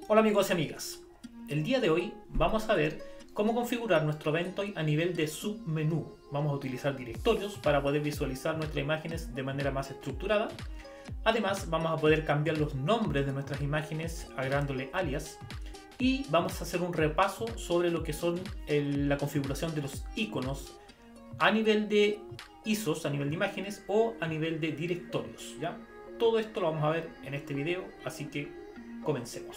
Hola amigos y amigas, el día de hoy vamos a ver cómo configurar nuestro Ventoy a nivel de submenú. Vamos a utilizar directorios para poder visualizar nuestras imágenes de manera más estructurada. Además vamos a poder cambiar los nombres de nuestras imágenes agregándole alias. Y vamos a hacer un repaso sobre lo que son la configuración de los iconos a nivel de ISOs, a nivel de imágenes o a nivel de directorios, ¿ya? Todo esto lo vamos a ver en este video, así que comencemos.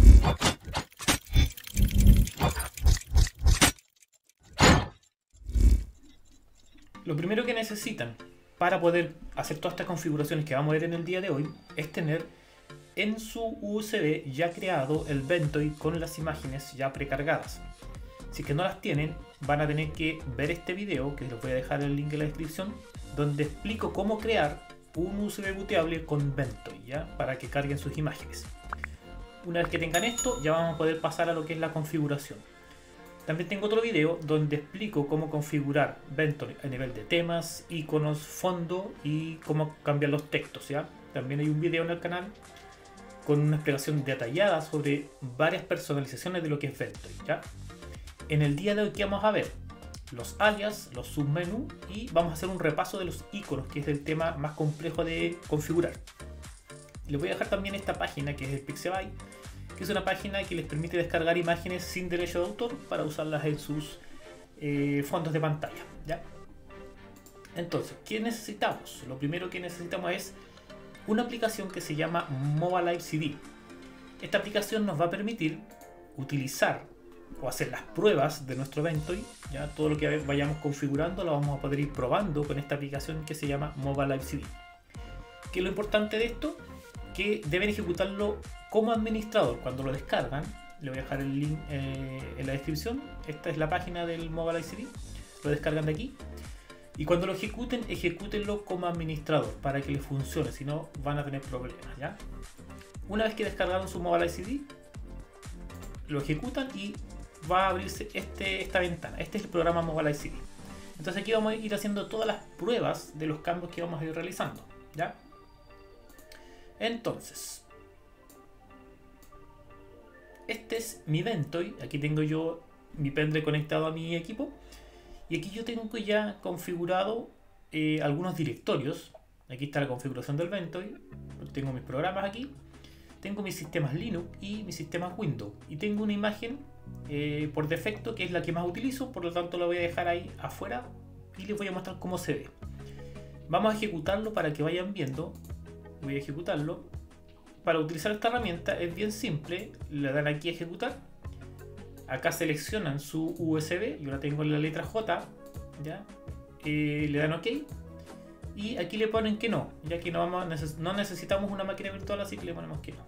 Lo primero que necesitan para poder hacer todas estas configuraciones que vamos a ver en el día de hoy es tener en su USB ya creado el Ventoy con las imágenes ya precargadas. Si es que no las tienen, van a tener que ver este video, que les voy a dejar el link en la descripción, donde explico cómo crear un USB booteable con Ventoy, ¿ya? Para que carguen sus imágenes. Una vez que tengan esto, ya vamos a poder pasar a lo que es la configuración. También tengo otro video donde explico cómo configurar Ventoy a nivel de temas, iconos, fondo y cómo cambiar los textos, ¿ya? También hay un video en el canal con una explicación detallada sobre varias personalizaciones de lo que es Ventoy, ¿ya? En el día de hoy, ¿qué vamos a ver? Los alias, los submenús y vamos a hacer un repaso de los iconos, que es el tema más complejo de configurar. Les voy a dejar también esta página que es el Pixabay, que es una página que les permite descargar imágenes sin derecho de autor para usarlas en sus fondos de pantalla, ¿ya? Entonces, ¿qué necesitamos? Lo primero que necesitamos es una aplicación que se llama Mobile CD. Esta aplicación nos va a permitir utilizar o hacer las pruebas de nuestro Ventoy, ya todo lo que vayamos configurando lo vamos a poder ir probando con esta aplicación que se llama Mobile CD. ¿Qué es lo importante de esto? Que deben ejecutarlo como administrador. Cuando lo descargan, le voy a dejar el link en la descripción. Esta es la página del Mobile CD, lo descargan de aquí. Y cuando lo ejecuten, ejecútenlo como administrador para que les funcione, si no van a tener problemas, ¿ya? Una vez que descargaron su Mobile CD, lo ejecutan y va a abrirse esta ventana. Este es el programa Mobile CD. Entonces aquí vamos a ir haciendo todas las pruebas de los cambios que vamos a ir realizando, ¿ya? Entonces, este es mi Ventoy. Aquí tengo yo mi pendrive conectado a mi equipo. Y aquí yo tengo ya configurado algunos directorios. Aquí está la configuración del Ventoy. Tengo mis programas aquí. Tengo mis sistemas Linux y mis sistemas Windows. Y tengo una imagen por defecto que es la que más utilizo. Por lo tanto la voy a dejar ahí afuera y les voy a mostrar cómo se ve. Vamos a ejecutarlo para que vayan viendo. Voy a ejecutarlo. Para utilizar esta herramienta es bien simple. Le dan aquí a ejecutar. Acá seleccionan su USB. Yo la tengo en la letra J, ¿ya? Le dan OK. Y aquí le ponen que no. Ya que no necesitamos una máquina virtual, así que le ponemos que no.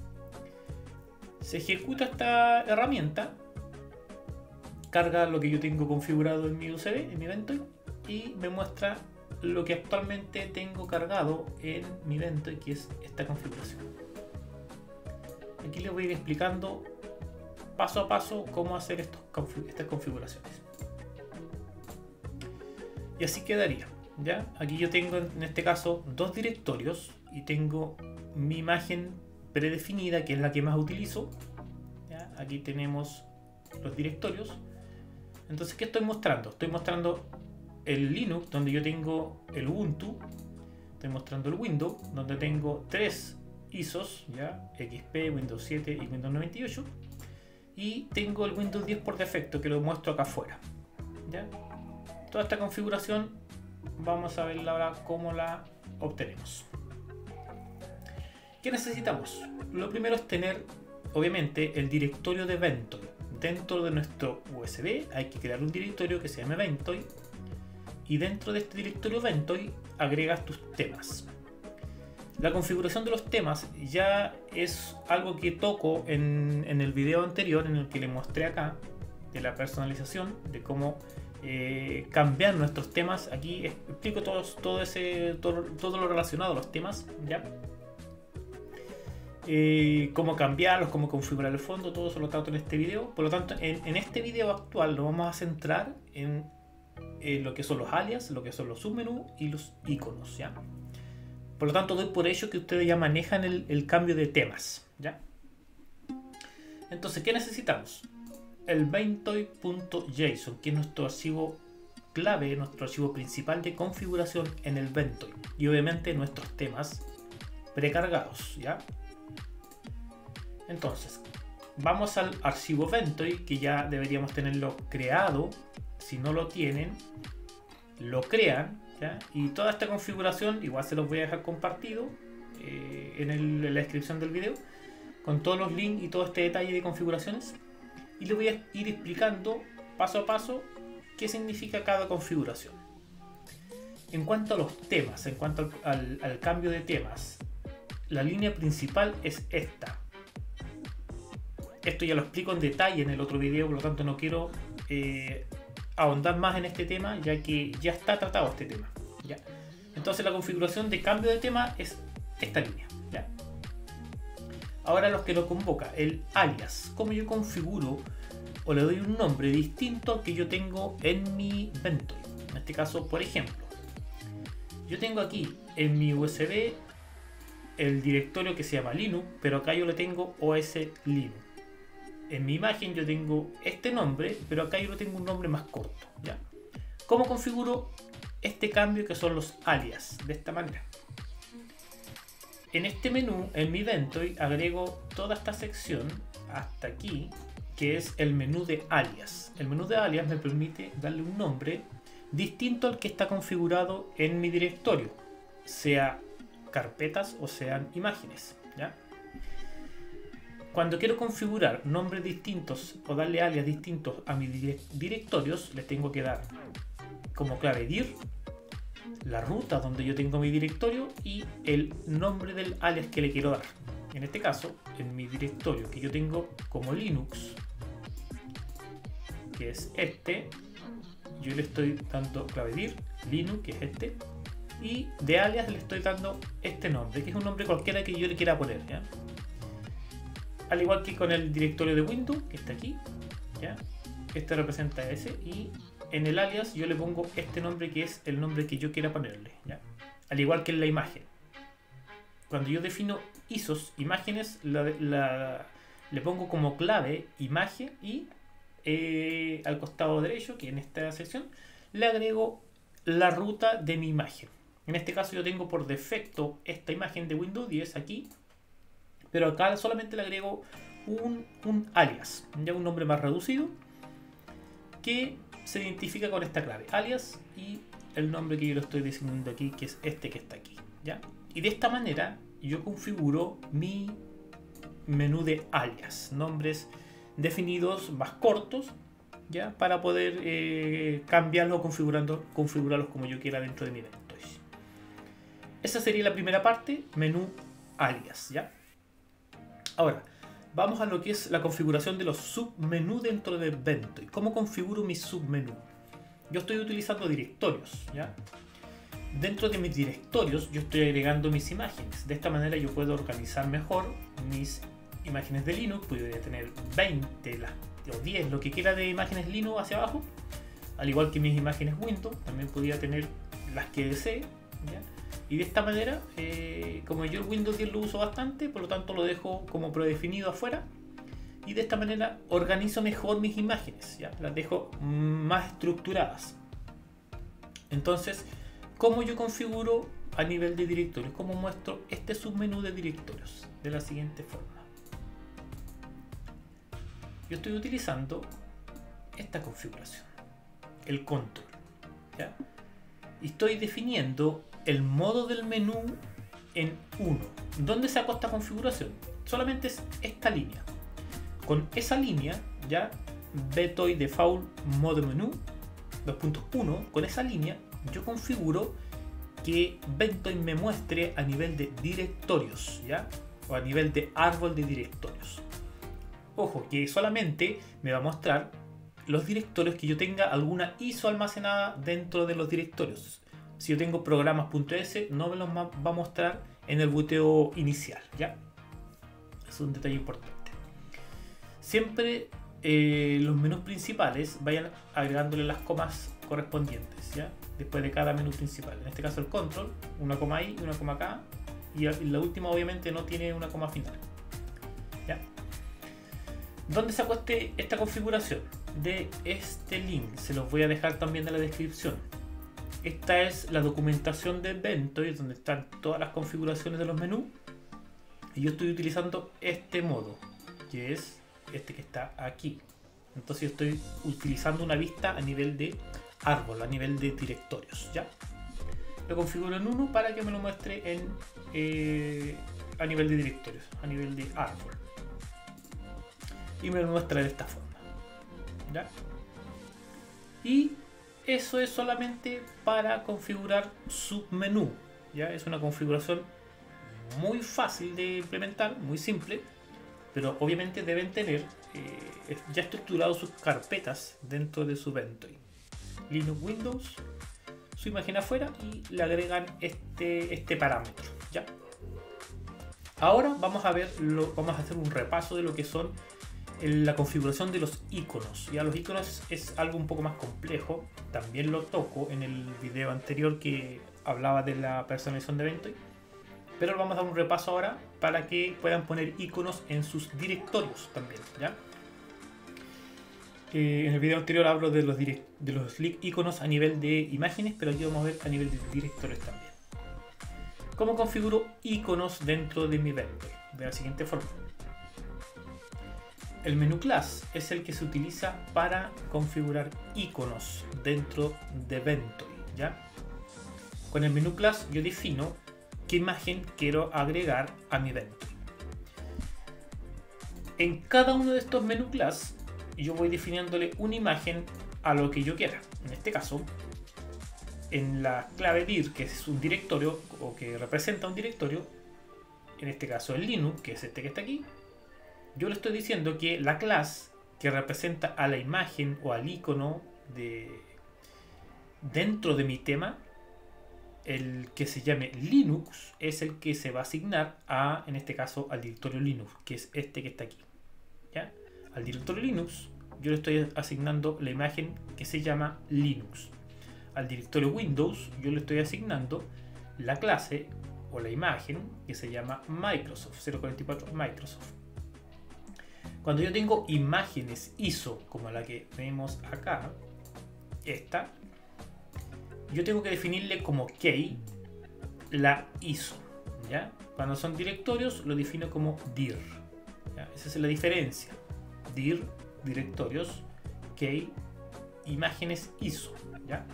Se ejecuta esta herramienta. Carga lo que yo tengo configurado en mi USB, en mi Ventoy. Y me muestra lo que actualmente tengo cargado en mi Ventoy, que es esta configuración. Aquí les voy a ir explicando paso a paso cómo hacer estas configuraciones. Y así quedaría, ¿ya? Aquí yo tengo en este caso dos directorios y tengo mi imagen predefinida, que es la que más utilizo, ¿ya? Aquí tenemos los directorios. Entonces, ¿qué estoy mostrando? Estoy mostrando el Linux, donde yo tengo el Ubuntu. Estoy mostrando el Windows, donde tengo tres ISOs, ¿ya? XP, Windows 7 y Windows 98. Y tengo el Windows 10 por defecto, que lo muestro acá afuera, ¿ya? Toda esta configuración vamos a ver ahora cómo la obtenemos. ¿Qué necesitamos? Lo primero es tener, obviamente, el directorio de Ventoy. Dentro de nuestro USB hay que crear un directorio que se llame Ventoy. Y dentro de este directorio Ventoy agregas tus temas. La configuración de los temas ya es algo que toco en el video anterior, en el que les mostré acá de la personalización, de cómo cambiar nuestros temas. Aquí explico todo lo relacionado a los temas, ¿ya? Cómo cambiarlos, cómo configurar el fondo, todo eso lo trato en este video. Por lo tanto, en este video actual nos vamos a centrar en lo que son los alias, lo que son los submenús y los iconos, ¿ya? Por lo tanto, doy por hecho que ustedes ya manejan el cambio de temas, ¿ya? Entonces, ¿qué necesitamos? El ventoy.json, que es nuestro archivo clave, nuestro archivo principal de configuración en el Ventoy, y obviamente nuestros temas precargados, ¿ya? Entonces, vamos al archivo Ventoy, que ya deberíamos tenerlo creado. Si no lo tienen, lo crean, ¿ya? Y toda esta configuración igual se los voy a dejar compartido en la descripción del video, con todos los links y todo este detalle de configuraciones, y les voy a ir explicando paso a paso qué significa cada configuración. En cuanto a los temas, en cuanto al cambio de temas, la línea principal es esta. Esto ya lo explico en detalle en el otro video, por lo tanto no quiero ahondar más en este tema, ya que ya está tratado este tema, ¿ya? Entonces la configuración de cambio de tema es esta línea, ¿ya? Ahora los que lo convoca, el alias, cómo yo configuro o le doy un nombre distinto al que yo tengo en mi Ventoy. En este caso, por ejemplo, yo tengo aquí en mi USB el directorio que se llama Linux, pero acá yo le tengo OS Linux. En mi imagen yo tengo este nombre, pero acá yo le tengo un nombre más corto, ¿ya? ¿Cómo configuro este cambio que son los alias? De esta manera. En este menú, en mi Ventoy, agrego toda esta sección hasta aquí, que es el menú de alias. El menú de alias me permite darle un nombre distinto al que está configurado en mi directorio, sea carpetas o sean imágenes, ¿ya? Cuando quiero configurar nombres distintos o darle alias distintos a mis directorios, le tengo que dar como clave dir, la ruta donde yo tengo mi directorio y el nombre del alias que le quiero dar. En este caso, en mi directorio que yo tengo como Linux, que es este, yo le estoy dando clave dir, Linux, que es este, y de alias le estoy dando este nombre, que es un nombre cualquiera que yo le quiera poner, ¿ya? Al igual que con el directorio de Windows, que está aquí, ¿ya? Este representa ese, y en el alias yo le pongo este nombre que es el nombre que yo quiera ponerle, ¿ya? Al igual que en la imagen. Cuando yo defino ISOs, imágenes, le pongo como clave imagen y al costado derecho, que en esta sección, le agrego la ruta de mi imagen. En este caso yo tengo por defecto esta imagen de Windows 10 aquí, pero acá solamente le agrego un alias, ya un nombre más reducido, que se identifica con esta clave, alias, y el nombre que yo lo estoy designando aquí, que es este que está aquí, ¿ya? Y de esta manera yo configuro mi menú de alias, nombres definidos más cortos, ¿ya? Para poder cambiarlos o configurarlos como yo quiera dentro de mi Ventoy. Esa sería la primera parte, menú alias, ¿ya? Ahora, vamos a lo que es la configuración de los submenús dentro de Ventoy. ¿Cómo configuro mi submenú? Yo estoy utilizando directorios, ¿ya? Dentro de mis directorios yo estoy agregando mis imágenes. De esta manera yo puedo organizar mejor mis imágenes de Linux. Podría tener 20 o 10, lo que quiera de imágenes Linux hacia abajo. Al igual que mis imágenes Windows, también podría tener las que desee, ¿ya? Y de esta manera, como yo el Windows 10 lo uso bastante, por lo tanto lo dejo como predefinido afuera. Y de esta manera organizo mejor mis imágenes, ¿ya? Las dejo más estructuradas. Entonces, ¿cómo yo configuro a nivel de directorios? ¿Cómo muestro este submenú de directorios? De la siguiente forma. Yo estoy utilizando esta configuración, el control, ¿ya? Y estoy definiendo el modo del menú en 1. ¿Dónde saco esta configuración? Solamente es esta línea. Con esa línea, ya, Ventoy Default Mode Menú 2.1, con esa línea yo configuro que Ventoy me muestre a nivel de directorios, ¿ya? O a nivel de árbol de directorios. Ojo, que solamente me va a mostrar los directorios que yo tenga alguna ISO almacenada dentro de los directorios. Si yo tengo programas.es, no me los va a mostrar en el boteo inicial, ¿ya? Es un detalle importante. Siempre los menús principales vayan agregándole las comas correspondientes, ¿ya? Después de cada menú principal. En este caso el control, una coma ahí y una coma acá. Y la última obviamente no tiene una coma final, ¿ya? ¿Dónde sacó esta configuración? De este link, se los voy a dejar también en la descripción. Esta es la documentación de Ventoy, donde están todas las configuraciones de los menús. Y yo estoy utilizando este modo, que es este que está aquí. Entonces yo estoy utilizando una vista a nivel de árbol, a nivel de directorios, ¿ya? Lo configuro en uno para que me lo muestre a nivel de directorios, a nivel de árbol. Y me lo muestra de esta forma, ¿ya? Y eso es solamente para configurar submenú, ¿ya? Es una configuración muy fácil de implementar, muy simple, pero obviamente deben tener ya estructurado sus carpetas dentro de su Ventoy. Linux, Windows, su imagen afuera y le agregan este parámetro, ¿ya? Ahora vamos a hacer un repaso de lo que son la configuración de los iconos. Ya los iconos es algo un poco más complejo, también lo toco en el video anterior que hablaba de la personalización de Ventoy, pero vamos a dar un repaso ahora para que puedan poner iconos en sus directorios también, ¿ya? En el video anterior hablo de los iconos a nivel de imágenes, pero aquí vamos a ver a nivel de directorios también. ¿Cómo configuro iconos dentro de mi Ventoy? De la siguiente forma. El menú class es el que se utiliza para configurar iconos dentro de Ventoy, ¿ya? Con el menú class yo defino qué imagen quiero agregar a mi Ventoy. En cada uno de estos menú class yo voy definiéndole una imagen a lo que yo quiera. En este caso, en la clave dir, que es un directorio o que representa un directorio, en este caso el Linux, que es este que está aquí, yo le estoy diciendo que la clase que representa a la imagen o al icono dentro de mi tema, el que se llame Linux, es el que se va a asignar en este caso, al directorio Linux, que es este que está aquí, ¿ya? Al directorio Linux yo le estoy asignando la imagen que se llama Linux. Al directorio Windows yo le estoy asignando la clase o la imagen que se llama Microsoft, 044 Microsoft. Cuando yo tengo imágenes ISO como la que vemos acá, esta, yo tengo que definirle como key la ISO, ¿ya? Cuando son directorios lo defino como dir, ¿ya? Esa es la diferencia. Dir, directorios, key, imágenes ISO, ¿ya?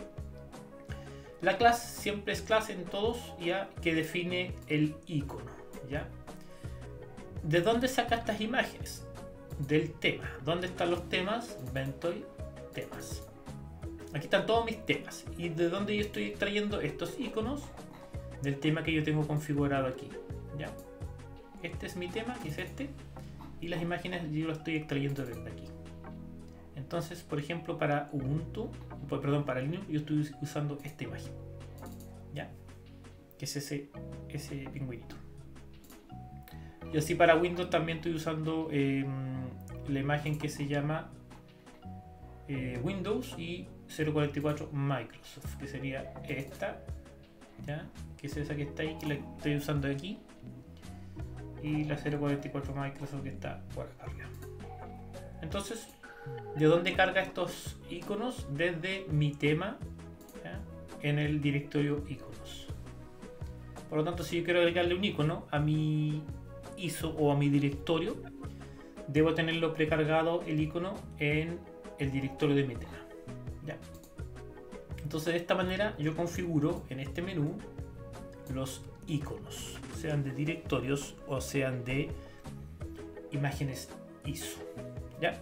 La clase siempre es clase en todos, ya, que define el icono, ¿ya? ¿De dónde saca estas imágenes? Del tema. ¿Dónde están los temas? Ventoy temas. Aquí están todos mis temas. ¿Y de dónde yo estoy extrayendo estos iconos? Del tema que yo tengo configurado aquí, ¿ya? Este es mi tema, que es este. Y las imágenes yo las estoy extrayendo desde aquí. Entonces, por ejemplo, para para Linux, yo estoy usando esta imagen, ¿ya? Que es ese pingüinito. Y así para Windows también estoy usando la imagen que se llama Windows y 044 Microsoft, que sería esta, ¿ya? Que es esa que está ahí, que la estoy usando aquí. Y la 044 Microsoft que está por acá arriba. Entonces, ¿de dónde carga estos iconos? Desde mi tema, ¿ya? En el directorio iconos. Por lo tanto, si yo quiero agregarle un icono a mi ISO o a mi directorio, debo tenerlo precargado el icono en el directorio de mi tema, ¿ya? Entonces de esta manera yo configuro en este menú los iconos, sean de directorios o sean de imágenes ISO, ¿ya?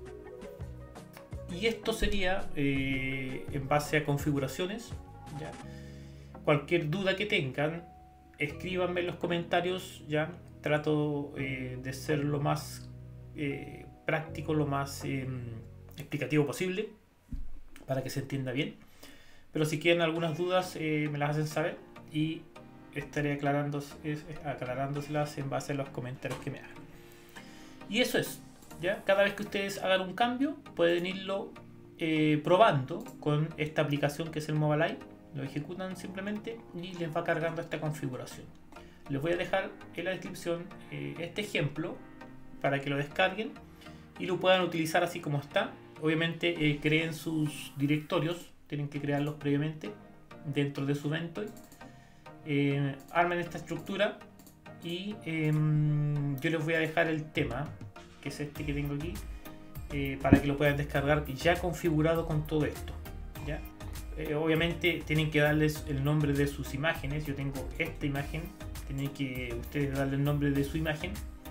Y esto sería en base a configuraciones, ¿ya? Cualquier duda que tengan, escríbanme en los comentarios, ¿ya? Trato de ser lo más práctico, lo más explicativo posible para que se entienda bien. Pero si quieren algunas dudas, me las hacen saber y estaré aclarándoselas en base a los comentarios que me hagan. Y eso es, ¿ya? Cada vez que ustedes hagan un cambio, pueden irlo probando con esta aplicación que es el Mobileye. Lo ejecutan simplemente y les va cargando esta configuración. Les voy a dejar en la descripción este ejemplo para que lo descarguen y lo puedan utilizar así como está. Obviamente creen sus directorios, tienen que crearlos previamente dentro de su Ventoy. Armen esta estructura y yo les voy a dejar el tema, que es este que tengo aquí, para que lo puedan descargar ya configurado con todo esto, ¿ya? Obviamente tienen que darles el nombre de sus imágenes. Yo tengo esta imagen, tienen que ustedes darle el nombre de su imagen.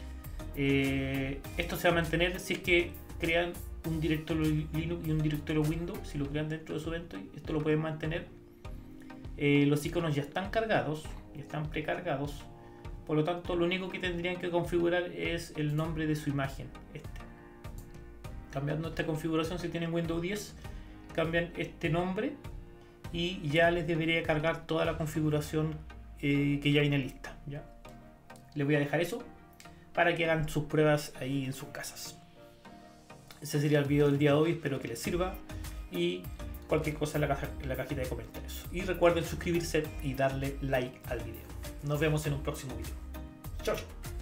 Esto se va a mantener si es que crean un directorio Linux y un directorio Windows. Si lo crean dentro de su Ventoy, esto lo pueden mantener. Los iconos ya están cargados, ya están precargados. Por lo tanto, lo único que tendrían que configurar es el nombre de su imagen. Cambiando esta configuración, si tienen Windows 10, cambian este nombre y ya les debería cargar toda la configuración que ya viene lista, ¿ya? Les voy a dejar eso para que hagan sus pruebas ahí en sus casas. Ese sería el video del día de hoy, espero que les sirva y cualquier cosa en la cajita de comentarios. Y recuerden suscribirse y darle like al video. Nos vemos en un próximo video. Chao.